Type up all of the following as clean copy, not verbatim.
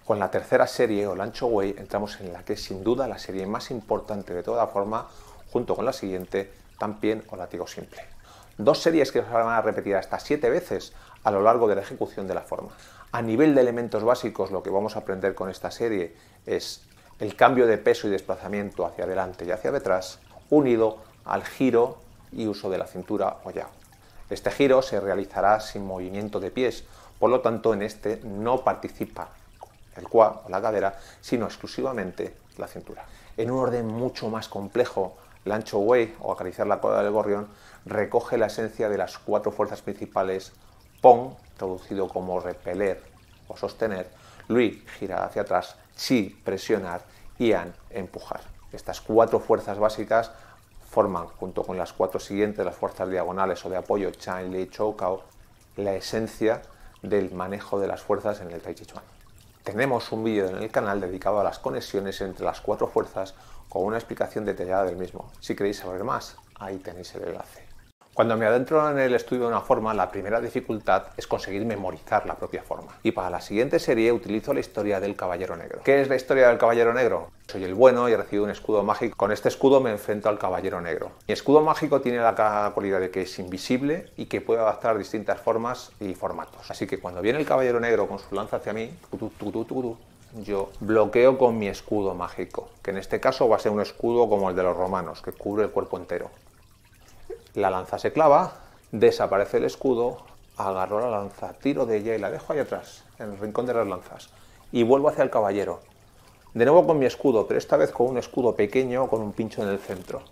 Con la tercera serie, o Lancho Way, entramos en la que es sin duda la serie más importante de toda forma, junto con la siguiente, Tampién o Látigo Simple. Dos series que se van a repetir hasta 7 veces a lo largo de la ejecución de la forma. A nivel de elementos básicos, lo que vamos a aprender con esta serie es el cambio de peso y desplazamiento hacia adelante y hacia detrás, unido al giro y uso de la cintura o yao. Este giro se realizará sin movimiento de pies, por lo tanto en este no participa el quad o la cadera, sino exclusivamente la cintura. En un orden mucho más complejo, Lancho Way, o acariciar la cola del gorrión, recoge la esencia de las 4 fuerzas principales: Pon, traducido como repeler o sostener; Lui, girar hacia atrás; Chi, presionar; y An, empujar. Estas 4 fuerzas básicas forman, junto con las 4 siguientes, las fuerzas diagonales o de apoyo, Chan, Li, Chou, Cao, la esencia del manejo de las fuerzas en el Tai Chi Chuan. Tenemos un vídeo en el canal dedicado a las conexiones entre las 4 fuerzas con una explicación detallada del mismo. Si queréis saber más, ahí tenéis el enlace. Cuando me adentro en el estudio de una forma, la primera dificultad es conseguir memorizar la propia forma. Y para la siguiente serie utilizo la historia del Caballero Negro. ¿Qué es la historia del Caballero Negro? Soy el bueno y he recibido un escudo mágico. Con este escudo me enfrento al Caballero Negro. Mi escudo mágico tiene la cualidad de que es invisible y que puede adaptar distintas formas y formatos. Así que cuando viene el Caballero Negro con su lanza hacia mí, yo bloqueo con mi escudo mágico, que en este caso va a ser un escudo como el de los romanos, que cubre el cuerpo entero. La lanza se clava, desaparece el escudo, agarro la lanza, tiro de ella y la dejo ahí atrás, en el rincón de las lanzas, y vuelvo hacia el caballero. De nuevo con mi escudo, pero esta vez con un escudo pequeño con un pincho en el centro.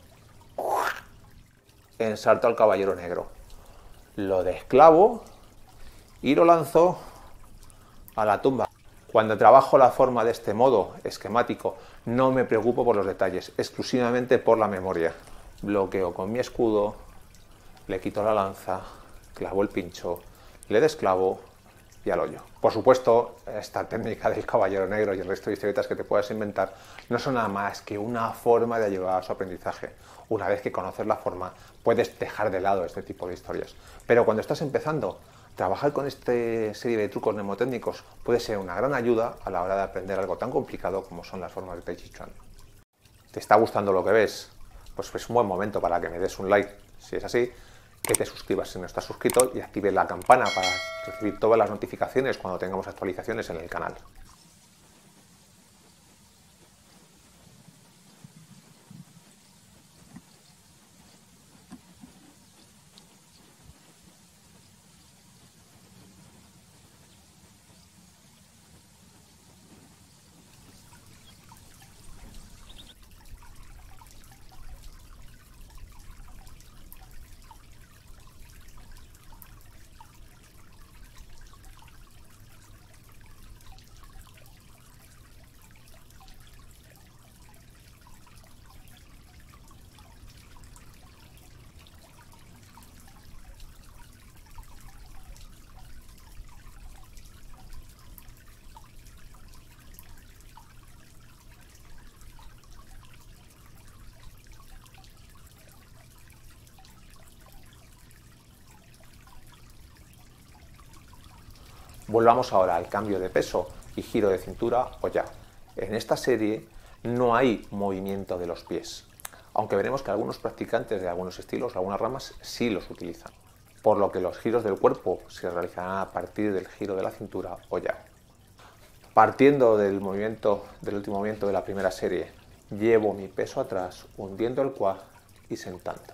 Ensarto al Caballero Negro. Lo desclavo y lo lanzo a la tumba. Cuando trabajo la forma de este modo esquemático, no me preocupo por los detalles, exclusivamente por la memoria. Bloqueo con mi escudo, le quito la lanza, clavo el pincho, le desclavo y al hoyo. Por supuesto, esta técnica del Caballero Negro y el resto de historietas que te puedas inventar no son nada más que una forma de ayudar a su aprendizaje. Una vez que conoces la forma, puedes dejar de lado este tipo de historias. Pero cuando estás empezando, trabajar con esta serie de trucos mnemotécnicos puede ser una gran ayuda a la hora de aprender algo tan complicado como son las formas de Tai Chi Chuan. ¿Te está gustando lo que ves? Pues es un buen momento para que me des un like, si es así, que te suscribas si no estás suscrito y actives la campana para recibir todas las notificaciones cuando tengamos actualizaciones en el canal. Volvamos ahora al cambio de peso y giro de cintura o yao. En esta serie no hay movimiento de los pies, aunque veremos que algunos practicantes de algunos estilos, algunas ramas, sí los utilizan, por lo que los giros del cuerpo se realizarán a partir del giro de la cintura o yao. Partiendo del último movimiento de la primera serie, llevo mi peso atrás, hundiendo el quad y sentando.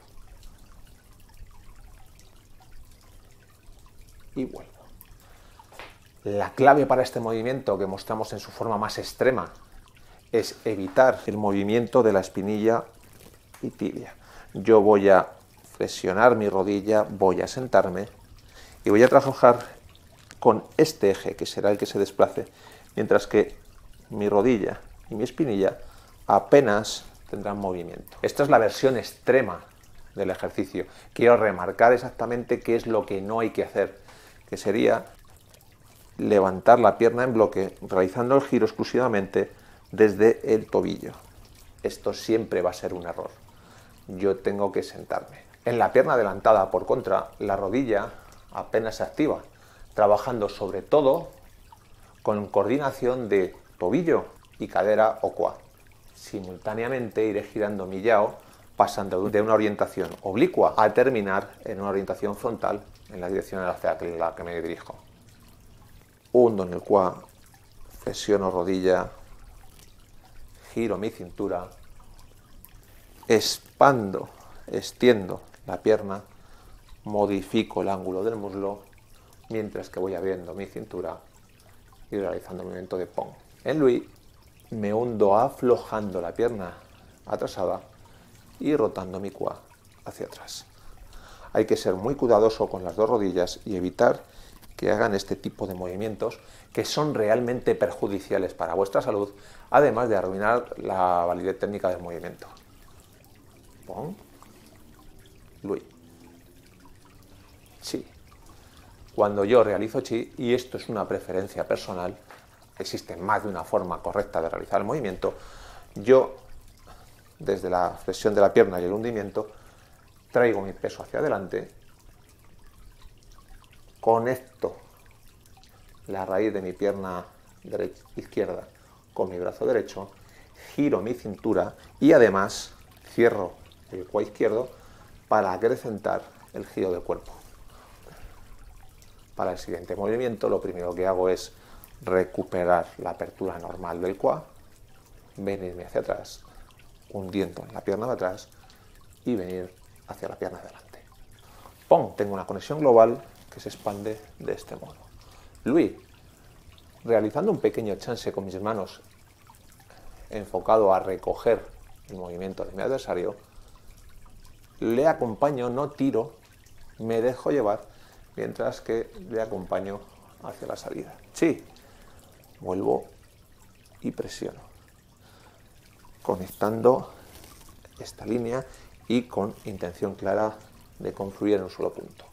Y vuelvo. La clave para este movimiento, que mostramos en su forma más extrema, es evitar el movimiento de la espinilla y tibia. Yo voy a flexionar mi rodilla, voy a sentarme y voy a trabajar con este eje, que será el que se desplace, mientras que mi rodilla y mi espinilla apenas tendrán movimiento. Esta es la versión extrema del ejercicio. Quiero remarcar exactamente qué es lo que no hay que hacer, que sería levantar la pierna en bloque, realizando el giro exclusivamente desde el tobillo. Esto siempre va a ser un error. Yo tengo que sentarme. En la pierna adelantada, por contra, la rodilla apenas se activa, trabajando sobre todo con coordinación de tobillo y cadera o quad. Simultáneamente iré girando mi yao, pasando de una orientación oblicua a terminar en una orientación frontal en la dirección hacia la que me dirijo. Hundo en el quad, flexiono rodilla, giro mi cintura, expando, extiendo la pierna, modifico el ángulo del muslo, mientras que voy abriendo mi cintura y realizando el movimiento de pong. En Lui me hundo aflojando la pierna atrasada y rotando mi quad hacia atrás. Hay que ser muy cuidadoso con las dos rodillas y evitar que hagan este tipo de movimientos que son realmente perjudiciales para vuestra salud, además de arruinar la validez técnica del movimiento. Pong, Lui, Chi. Cuando yo realizo Chi, y esto es una preferencia personal, existe más de una forma correcta de realizar el movimiento, yo, desde la flexión de la pierna y el hundimiento, traigo mi peso hacia adelante, conecto la raíz de mi pierna izquierda con mi brazo derecho, giro mi cintura y además cierro el quad izquierdo para acrecentar el giro del cuerpo. Para el siguiente movimiento, lo primero que hago es recuperar la apertura normal del quad, venirme hacia atrás, hundiendo en la pierna de atrás y venir hacia la pierna de delante. Pong, tengo una conexión global que se expande de este modo. Lui, realizando un pequeño chance con mis manos enfocado a recoger el movimiento de mi adversario, le acompaño, no tiro, me dejo llevar, mientras que le acompaño hacia la salida. Sí, vuelvo y presiono, conectando esta línea y con intención clara de confluir en un solo punto.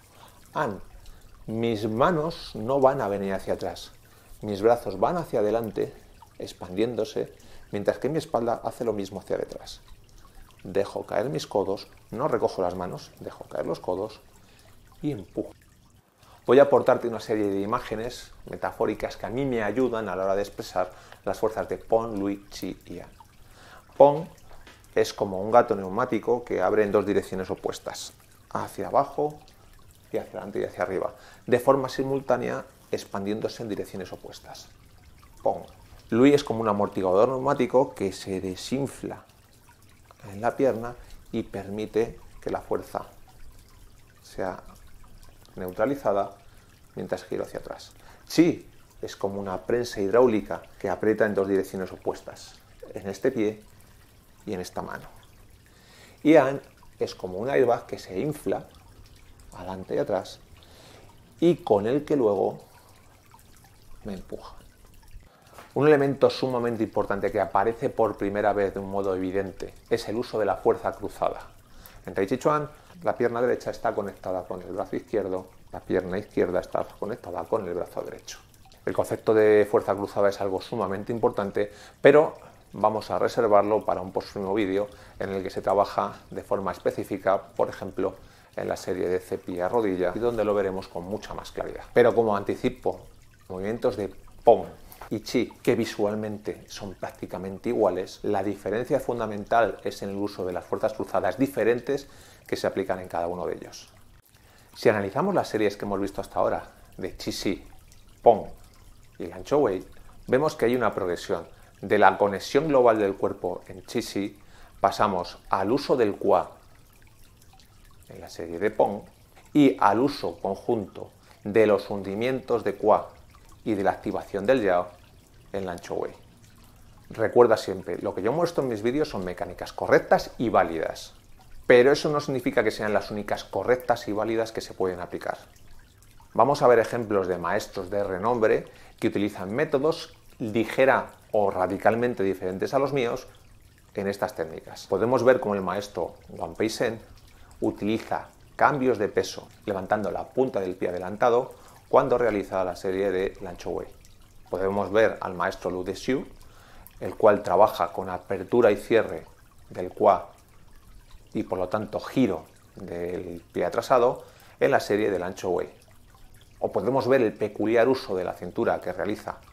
Mis manos no van a venir hacia atrás, mis brazos van hacia adelante, expandiéndose, mientras que mi espalda hace lo mismo hacia detrás. Dejo caer mis codos, no recojo las manos, dejo caer los codos y empujo. Voy a aportarte una serie de imágenes metafóricas que a mí me ayudan a la hora de expresar las fuerzas de Pong, Lui, Chi y An. Pong es como un gato neumático que abre en dos direcciones opuestas, hacia abajo y hacia adelante y hacia arriba, de forma simultánea expandiéndose en direcciones opuestas. Pong. Lui es como un amortiguador neumático que se desinfla en la pierna y permite que la fuerza sea neutralizada mientras giro hacia atrás. Chi es como una prensa hidráulica que aprieta en dos direcciones opuestas, en este pie y en esta mano. Y An es como un airbag que se infla adelante y atrás y con el que luego me empuja. Un elemento sumamente importante que aparece por primera vez de un modo evidente es el uso de la fuerza cruzada. En Tai Chi Chuan, la pierna derecha está conectada con el brazo izquierdo, la pierna izquierda está conectada con el brazo derecho. El concepto de fuerza cruzada es algo sumamente importante, pero vamos a reservarlo para un próximo vídeo en el que se trabaja de forma específica, por ejemplo, en la serie de cepilla rodilla, y donde lo veremos con mucha más claridad. Pero como anticipo, movimientos de Pong y Chi, que visualmente son prácticamente iguales, la diferencia fundamental es en el uso de las fuerzas cruzadas diferentes que se aplican en cada uno de ellos. Si analizamos las series que hemos visto hasta ahora, de Chi Si, Pong y Lan Chou Wei, vemos que hay una progresión. De la conexión global del cuerpo en Chi Si, pasamos al uso del quad en la serie de Pong y al uso conjunto de los hundimientos de quad y de la activación del yao en Lan Chou Wei. Recuerda siempre, lo que yo muestro en mis vídeos son mecánicas correctas y válidas, pero eso no significa que sean las únicas correctas y válidas que se pueden aplicar. Vamos a ver ejemplos de maestros de renombre que utilizan métodos ligera o radicalmente diferentes a los míos en estas técnicas. Podemos ver cómo el maestro Wang Pei Shen utiliza cambios de peso levantando la punta del pie adelantado cuando realiza la serie de Lan Chou Wei. Podemos ver al maestro Lu Dexiu, el cual trabaja con apertura y cierre del quad y por lo tanto giro del pie atrasado en la serie de Lan Chou Wei. O podemos ver el peculiar uso de la cintura que realiza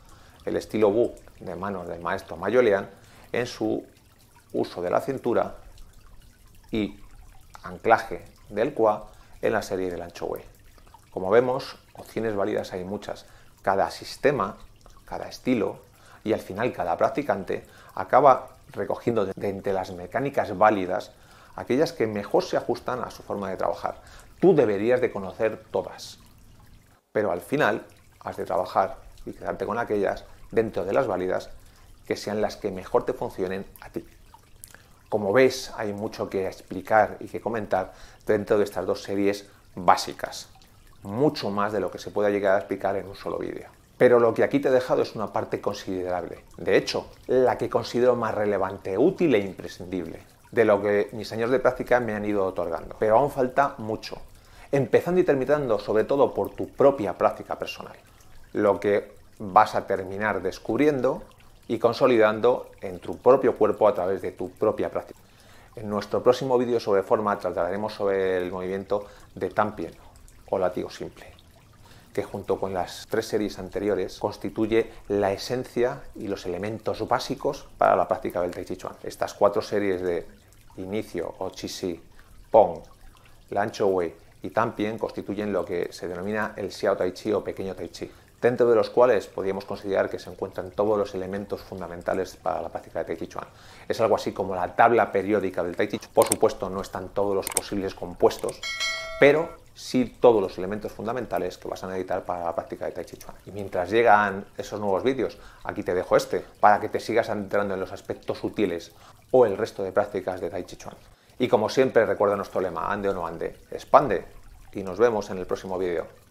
el estilo Bu de manos del maestro Mayo Lian en su uso de la cintura y anclaje del Kwa en la serie del ancho Wei. Como vemos, opciones válidas hay muchas. Cada sistema, cada estilo y al final cada practicante acaba recogiendo de entre las mecánicas válidas aquellas que mejor se ajustan a su forma de trabajar. Tú deberías de conocer todas, pero al final has de trabajar y quedarte con aquellas dentro de las válidas que sean las que mejor te funcionen a ti. Como ves, hay mucho que explicar y que comentar dentro de estas dos series básicas. Mucho más de lo que se pueda llegar a explicar en un solo vídeo. Pero lo que aquí te he dejado es una parte considerable. De hecho, la que considero más relevante, útil e imprescindible de lo que mis años de práctica me han ido otorgando. Pero aún falta mucho. Empezando y terminando sobre todo por tu propia práctica personal. Lo que vas a terminar descubriendo y consolidando en tu propio cuerpo a través de tu propia práctica. En nuestro próximo vídeo sobre forma trataremos sobre el movimiento de Tampien o látigo simple, que junto con las tres series anteriores constituye la esencia y los elementos básicos para la práctica del Tai Chi Chuan. Estas cuatro series de inicio o Chi Si, Pong, Lancho Wei y Tampien constituyen lo que se denomina el Xiao Tai Chi o pequeño Tai Chi, dentro de los cuales podríamos considerar que se encuentran todos los elementos fundamentales para la práctica de Tai Chi Chuan. Es algo así como la tabla periódica del Tai Chi Chuan. Por supuesto, no están todos los posibles compuestos, pero sí todos los elementos fundamentales que vas a necesitar para la práctica de Tai Chi Chuan. Y mientras llegan esos nuevos vídeos, aquí te dejo este, para que te sigas entrando en los aspectos sutiles o el resto de prácticas de Tai Chi Chuan. Y como siempre, recuerda nuestro lema, ande o no ande, expande, y nos vemos en el próximo vídeo.